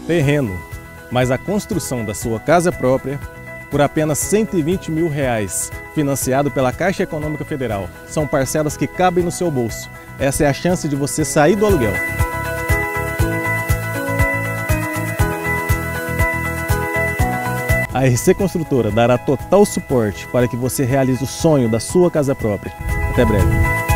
terreno, mas a construção da sua casa própria por apenas R$ 120 mil, financiado pela Caixa Econômica Federal. São parcelas que cabem no seu bolso. Essa é a chance de você sair do aluguel. A RC Construtora dará total suporte para que você realize o sonho da sua casa própria. Até breve.